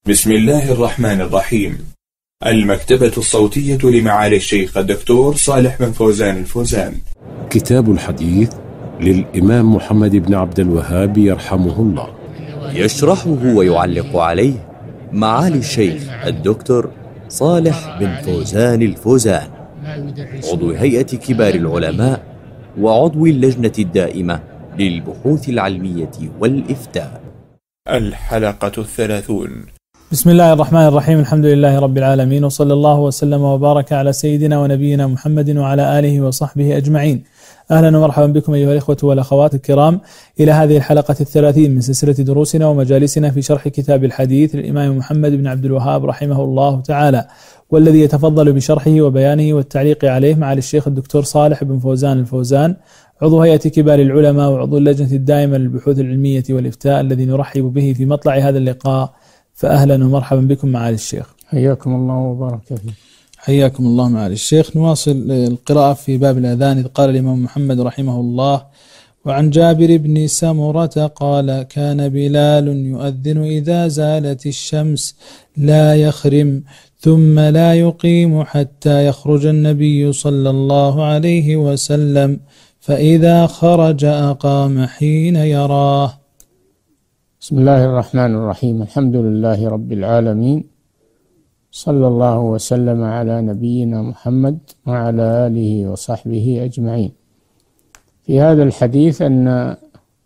بسم الله الرحمن الرحيم. المكتبة الصوتية لمعالي الشيخ الدكتور صالح بن فوزان الفوزان. كتاب الحديث للإمام محمد بن عبد الوهاب يرحمه الله، يشرحه ويعلق عليه معالي الشيخ الدكتور صالح بن فوزان الفوزان، عضو هيئة كبار العلماء وعضو اللجنة الدائمة للبحوث العلمية والإفتاء. الحلقة 30. بسم الله الرحمن الرحيم. الحمد لله رب العالمين، وصلى الله وسلم وبارك على سيدنا ونبينا محمد وعلى آله وصحبه أجمعين. أهلا ومرحبا بكم أيها الإخوة والأخوات الكرام إلى هذه الحلقة 30 من سلسلة دروسنا ومجالسنا في شرح كتاب الحديث للإمام محمد بن عبد الوهاب رحمه الله تعالى، والذي يتفضل بشرحه وبيانه والتعليق عليه معالي الشيخ الدكتور صالح بن فوزان الفوزان، عضو هيئة كبار العلماء وعضو اللجنة الدائمة للبحوث العلمية والإفتاء، الذي نرحب به في مطلع هذا اللقاء. فأهلا ومرحبا بكم معالي الشيخ. حياكم الله وبارك فيك. حياكم الله معالي الشيخ. نواصل القراءة في باب الأذان. إذ قال الإمام محمد رحمه الله: وعن جابر بن سمرة قال: كان بلال يؤذن إذا زالت الشمس لا يخرم، ثم لا يقيم حتى يخرج النبي صلى الله عليه وسلم، فإذا خرج أقام حين يراه. بسم الله الرحمن الرحيم. الحمد لله رب العالمين، صلى الله وسلم على نبينا محمد وعلى آله وصحبه أجمعين. في هذا الحديث أن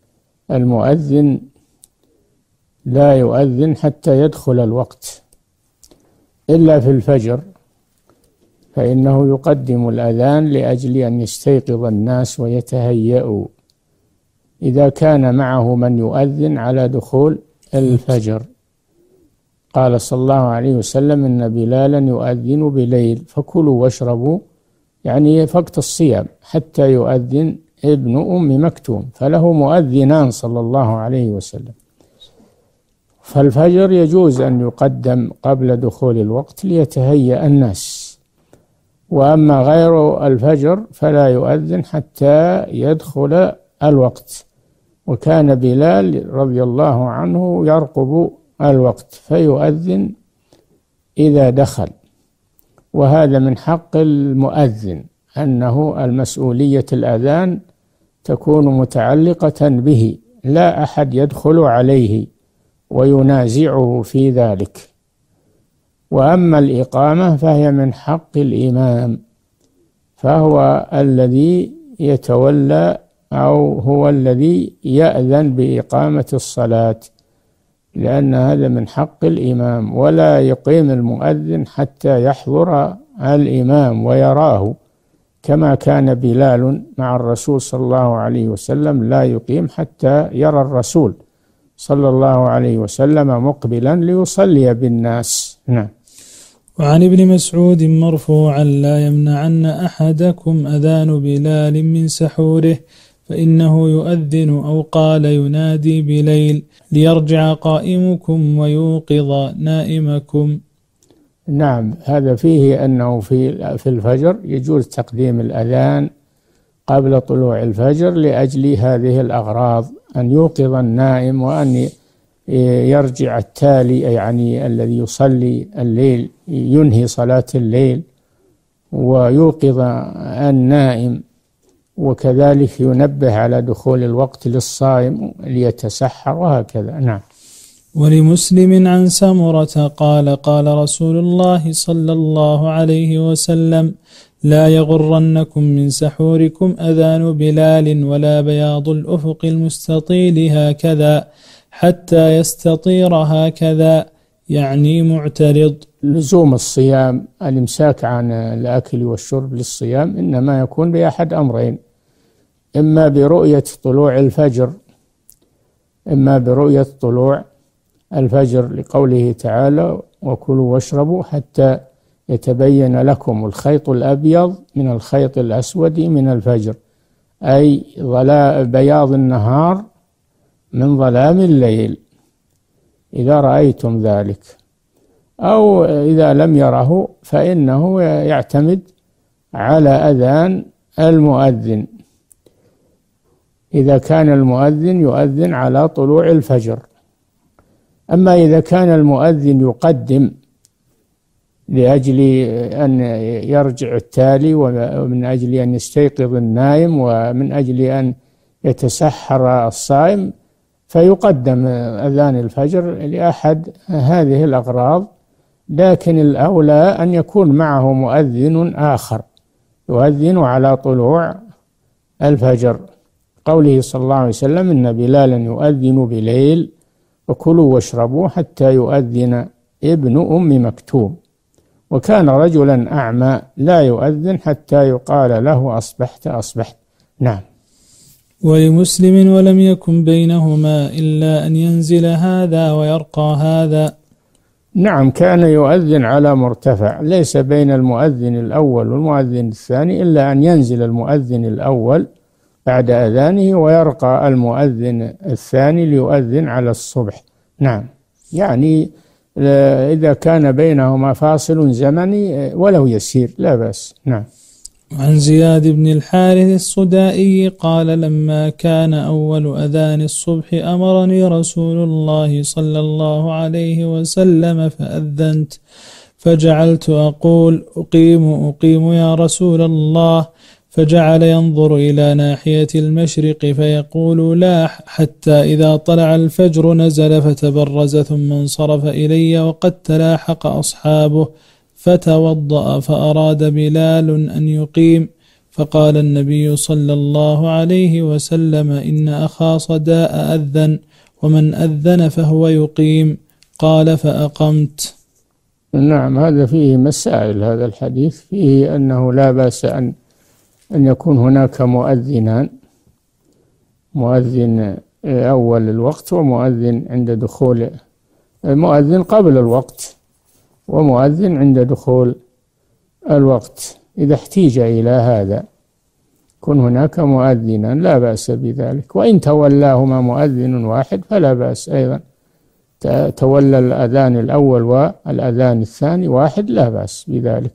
المؤذن لا يؤذن حتى يدخل الوقت إلا في الفجر، فإنه يقدم الأذان لأجل أن يستيقظ الناس ويتهيأوا إذا كان معه من يؤذن على دخول الفجر. قال صلى الله عليه وسلم: إن بلالا يؤذن بليل فكلوا واشربوا، يعني وقت الصيام، حتى يؤذن ابن أم مكتوم، فله مؤذنان صلى الله عليه وسلم. فالفجر يجوز أن يقدم قبل دخول الوقت ليتهيأ الناس، وأما غير الفجر فلا يؤذن حتى يدخل الوقت. وكان بلال رضي الله عنه يرقب الوقت فيؤذن إذا دخل، وهذا من حق المؤذن، أنه المسؤولية الأذان تكون متعلقة به، لا أحد يدخل عليه وينازعه في ذلك. وأما الإقامة فهي من حق الإمام، فهو الذي يتولى أو هو الذي يأذن بإقامة الصلاة، لأن هذا من حق الإمام، ولا يقيم المؤذن حتى يحضر الإمام ويراه، كما كان بلال مع الرسول صلى الله عليه وسلم لا يقيم حتى يرى الرسول صلى الله عليه وسلم مقبلا ليصلي بالناس. نعم. وعن ابن مسعود مرفوعا: لا يمنعن أحدكم أذان بلال من سحوره، فإنه يؤذن، أو قال ينادي بليل، ليرجع قائمكم ويوقظ نائمكم. نعم، هذا فيه أنه في الفجر يجوز تقديم الأذان قبل طلوع الفجر لأجل هذه الأغراض: أن يوقظ النائم، وأن يرجع التالي، يعني الذي يصلي الليل ينهي صلاة الليل، ويوقظ النائم، وكذلك ينبه على دخول الوقت للصائم ليتسحر، وهكذا. نعم. ولمسلم عن سمرة قال: قال رسول الله صلى الله عليه وسلم: لا يغرنكم من سحوركم أذان بلال ولا بياض الأفق المستطيل هكذا حتى يستطير هكذا، يعني معترض. لزوم الصيام، الإمساك عن الأكل والشرب للصيام، إنما يكون بأحد أمرين: إما برؤية طلوع الفجر، لقوله تعالى: وكلوا واشربوا حتى يتبين لكم الخيط الأبيض من الخيط الأسود من الفجر، أي بياض النهار من ظلام الليل، إذا رأيتم ذلك. أو إذا لم يره فإنه يعتمد على أذان المؤذن، إذا كان المؤذن يؤذن على طلوع الفجر، أما إذا كان المؤذن يقدم لأجل أن يرجع التالي، ومن أجل أن يستيقظ النائم، ومن أجل أن يتسحر الصائم، فيقدم أذان الفجر لأحد هذه الأغراض. لكن الأولى أن يكون معه مؤذن آخر يؤذن على طلوع الفجر، قوله صلى الله عليه وسلم: إن بلالا يؤذن بليل وكلوا واشربوا حتى يؤذن ابن أم مكتوم، وكان رجلا أعمى لا يؤذن حتى يقال له أصبحت أصبحت. نعم. ولمسلم: ولم يكن بينهما إلا أن ينزل هذا ويرقى هذا. نعم، كان يؤذن على مرتفع، ليس بين المؤذن الأول والمؤذن الثاني إلا أن ينزل المؤذن الأول بعد أذانه ويرقى المؤذن الثاني ليؤذن على الصبح. نعم، يعني إذا كان بينهما فاصل زمني ولو يسير لا بأس. نعم. عن زياد بن الحارث الصدائي قال: لما كان أول أذان الصبح أمرني رسول الله صلى الله عليه وسلم فأذنت، فجعلت أقول: أقيم يا رسول الله، فجعل ينظر إلى ناحية المشرق فيقول لا، حتى إذا طلع الفجر نزل فتبرز ثم انصرف إلي وقد تلاحق أصحابه، فتوضأ فأراد بلال أن يقيم، فقال النبي صلى الله عليه وسلم: إن أخا صداء أذن، ومن أذن فهو يقيم. قال: فأقمت. نعم، هذا فيه مسائل. هذا الحديث فيه أنه لا بأس أن يكون هناك مؤذنان، مؤذن أول الوقت ومؤذن عند دخول، مؤذن قبل الوقت ومؤذن عند دخول الوقت. إذا احتيج إلى هذا كن هناك مؤذنان لا بأس بذلك، وإن تولاهما مؤذن واحد فلا بأس أيضا. تولى الأذان الأول والأذان الثاني واحد لا بأس بذلك.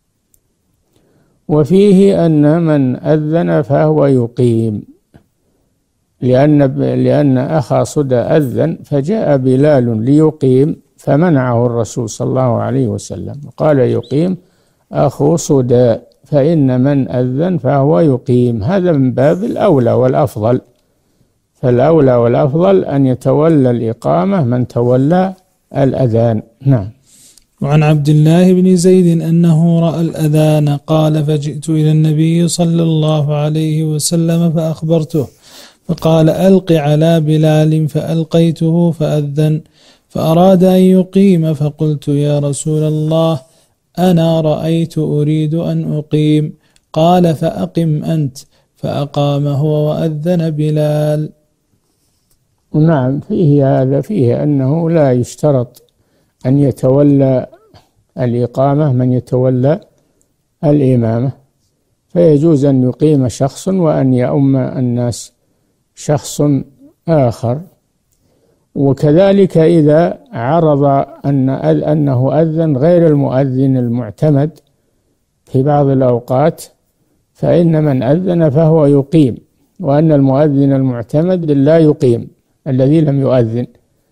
وفيه أن من أذن فهو يقيم، لأن أخا صدى أذن فجاء بلال ليقيم فمنعه الرسول صلى الله عليه وسلم، قال: يقيم أخو صدى، فإن من أذن فهو يقيم. هذا من باب الأولى والأفضل، فالأولى والأفضل أن يتولى الإقامة من تولى الأذان. نعم. وعن عبد الله بن زيد أنه رأى الأذان قال: فجئت إلى النبي صلى الله عليه وسلم فأخبرته، فقال: ألق على بلال، فألقيته فأذن، فأراد أن يقيم، فقلت: يا رسول الله، أنا رأيت أريد أن أقيم. قال: فأقم أنت، فأقام هو وأذن بلال. نعم، فيه هذا، فيه أنه لا يشترط أن يتولى الإقامة من يتولى الإمامة، فيجوز أن يقيم شخص وأن يؤم الناس شخص آخر. وكذلك إذا عرض أنه أذن غير المؤذن المعتمد في بعض الأوقات، فإن من أذن فهو يقيم، وأن المؤذن المعتمد لا يقيم الذي لم يؤذن،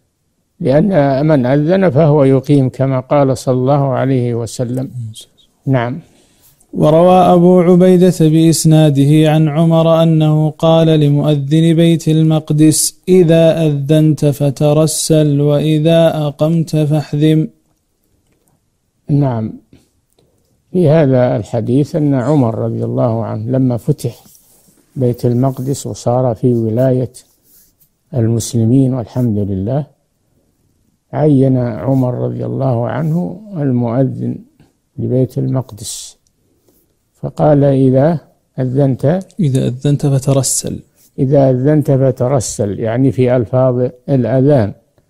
لأن من أذن فهو يقيم كما قال صلى الله عليه وسلم. نعم. وروى أبو عبيدة بإسناده عن عمر أنه قال لمؤذن بيت المقدس: إذا أذنت فترسل، وإذا أقمت فاحذم. نعم، في هذا الحديث أن عمر رضي الله عنه لما فتح بيت المقدس وصار في ولاية المسلمين والحمد لله، عين عمر رضي الله عنه المؤذن لبيت المقدس، فقال: إذا أذنت فترسل. إذا أذنت فترسل، يعني في ألفاظ الأذان.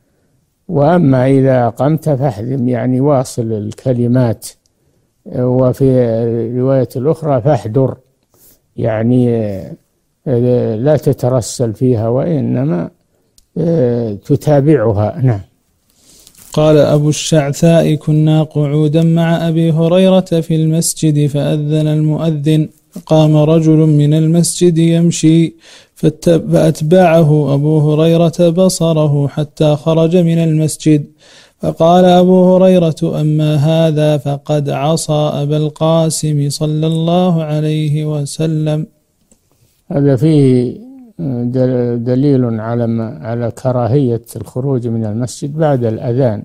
وأما إذا أقمت فاحذم، يعني واصل الكلمات. وفي الرواية الأخرى فاحذر، يعني لا تترسل فيها وإنما تتابعها. نعم. قال أبو الشعثاء: كنا قعودا مع أبي هريرة في المسجد، فأذن المؤذن، قام رجل من المسجد يمشي فأتبعه أبو هريرة بصره حتى خرج من المسجد، فقال أبو هريرة: أما هذا فقد عصى أبا القاسم صلى الله عليه وسلم. هذا فيه دليل على كراهية الخروج من المسجد بعد الأذان،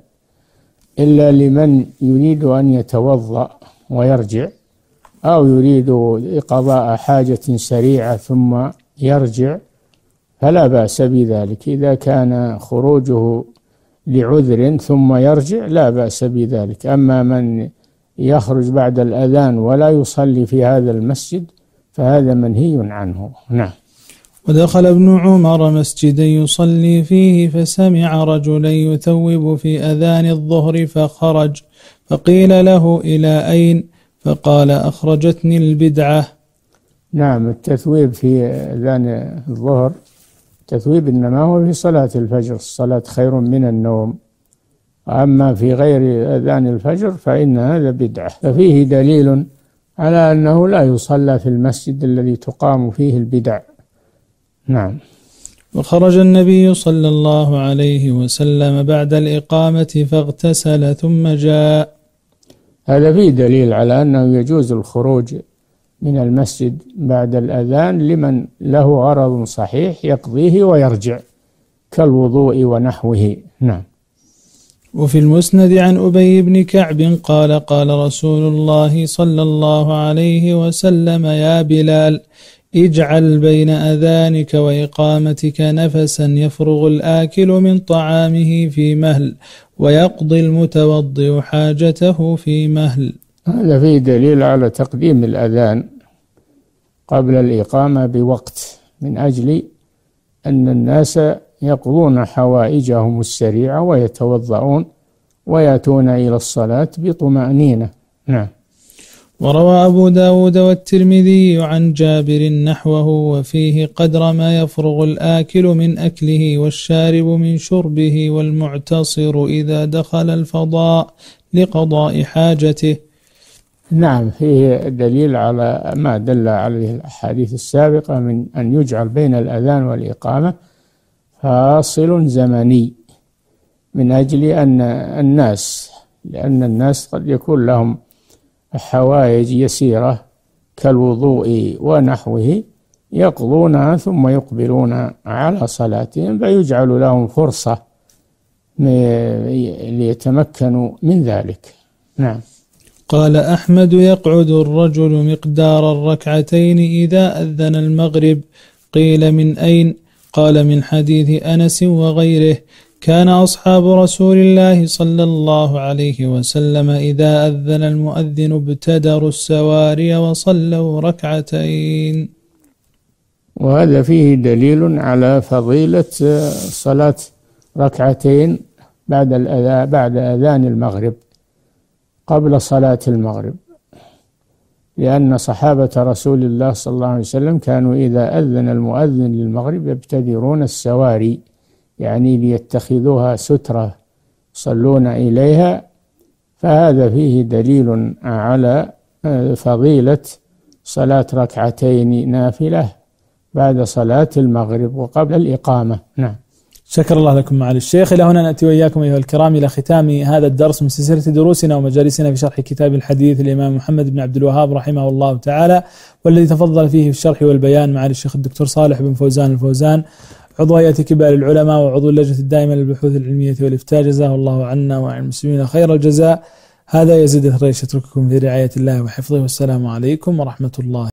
إلا لمن يريد أن يتوضأ ويرجع، أو يريد قضاء حاجة سريعة ثم يرجع، فلا بأس بذلك. إذا كان خروجه لعذر ثم يرجع لا بأس بذلك. أما من يخرج بعد الأذان ولا يصلي في هذا المسجد فهذا منهي عنه. نعم. ودخل ابن عمر مسجدا يصلي فيه فسمع رجلا يثوب في أذان الظهر فخرج، فقيل له: إلى أين؟ فقال: أخرجتني البدعة. نعم، التثويب في أذان الظهر تثويب إنما هو في صلاة الفجر، الصلاة خير من النوم. أما في غير أذان الفجر فإن هذا بدعة. ففيه دليل على أنه لا يصلى في المسجد الذي تقام فيه البدع. نعم. وخرج النبي صلى الله عليه وسلم بعد الإقامة فاغتسل ثم جاء. هذا فيه دليل على أنه يجوز الخروج من المسجد بعد الأذان لمن له غرض صحيح يقضيه ويرجع كالوضوء ونحوه. نعم. وفي المسند عن أبي بن كعب قال: قال رسول الله صلى الله عليه وسلم: يا بلال، اجعل بين أذانك وإقامتك نفسا يفرغ الآكل من طعامه في مهل، ويقضي المتوضئ حاجته في مهل. هذا فيه دليل على تقديم الأذان قبل الإقامة بوقت، من أجل أن الناس يقضون حوائجهم السريعة ويتوضؤون ويأتون إلى الصلاة بطمأنينة. نعم. وروى أبو داود والترمذي عن جابر نحوه وفيه: قدر ما يفرغ الآكل من أكله والشارب من شربه والمعتصر إذا دخل الفضاء لقضاء حاجته. نعم، فيه دليل على ما دل عليه الأحاديث السابقة من أن يجعل بين الأذان والإقامة فاصل زمني، من أجل أن لأن الناس قد يكون لهم حوائج يسيرة كالوضوء ونحوه يقضونها ثم يقبلون على صلاتهم، فيجعل لهم فرصة ليتمكنوا من ذلك. نعم. قال أحمد: يقعد الرجل مقدار الركعتين إذا أذن المغرب. قيل: من أين؟ قال: من حديث أنس وغيره. كان أصحاب رسول الله صلى الله عليه وسلم إذا أذن المؤذن ابتدروا السواري وصلوا ركعتين. وهذا فيه دليل على فضيلة صلاة ركعتين بعد أذان المغرب قبل صلاة المغرب، لأن صحابة رسول الله صلى الله عليه وسلم كانوا إذا أذن المؤذن للمغرب يبتدرون السواري، يعني ليتخذوها سترة يصلون إليها. فهذا فيه دليل على فضيلة صلاة ركعتين نافلة بعد صلاة المغرب وقبل الإقامة. نعم. شكر الله لكم معالي الشيخ. إلى هنا نأتي وإياكم أيها الكرام إلى ختام هذا الدرس من سلسلة دروسنا ومجالسنا في شرح كتاب الحديث الإمام محمد بن عبد الوهاب رحمه الله تعالى، والذي تفضل فيه في الشرح والبيان معالي الشيخ الدكتور صالح بن فوزان الفوزان، عضو هيئة كبار العلماء وعضو اللجنة الدائمة للبحوث العلمية والإفتاء، جزاه الله عنا وعن المسلمين خير الجزاء. هذا يزيد الريش، أترككم في رعاية الله وحفظه، والسلام عليكم ورحمة الله.